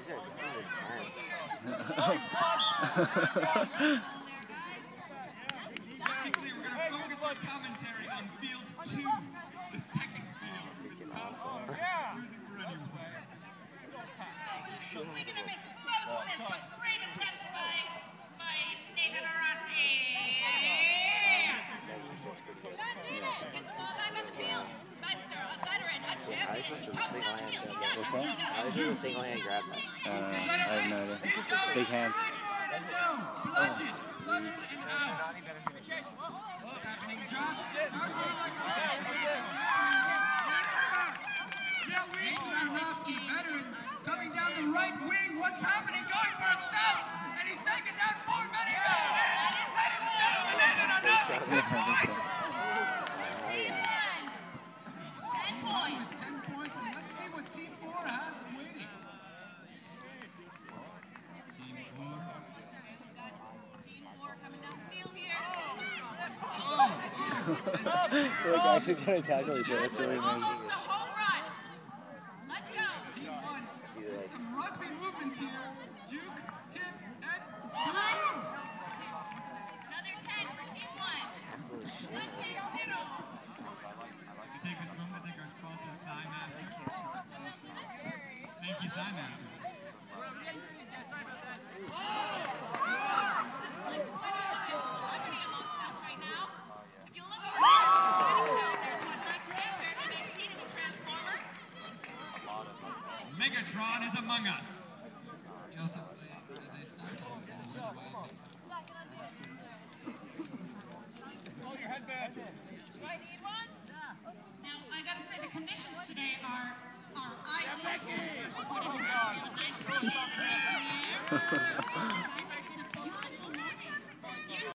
This is intense. Let's be clear, we're going to focus our commentary on field 2, the second field. Freaking awesome. Losing for anyone. Swinging a miss, close miss, but great attempt by Nathan Arasi. Gets the ball back on the field. Spencer, a veteran, a champion. Comes down the field. He does it. I was just a single hand grab that. I have no idea. Big hands. And no, bludgeon and out. What's happening, Josh? Josh looking like a Nathan Arasi, veteran, coming down the right wing. What's happening? Going for himself, and he's taken down 4 men. He made it in. Ladies and gentlemen, Nathan Arasi, 10 points. Team 1. 10 points. 10 points, and let's see what Team 4 has waiting. Team 4. We've got Team 4 coming down the field here. Look, I actually trying to tackle each other. That's really amazing. Almost a home run. Let's go. Team 1. Some rugby movements here. Juke, tip, and Another 10 for Team 1. 20-0. we take this moment to thank our sponsor, Thigh Master. Thank you, Thigh Master. I'd just like to point out that we have a celebrity amongst us right now. If you look over here, there's one Max Cantor. He makes Need-A-Me Transformers. Megatron is among us. He also played as a stunt double for the Wild Things. Hold your headband. Do I need one? Now, I gotta say, the conditions today are ideal for sporting tracks. We have a nice shade breeze in the air.